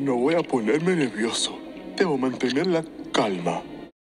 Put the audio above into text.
No voy a ponerme nervioso. Debo mantener la calma.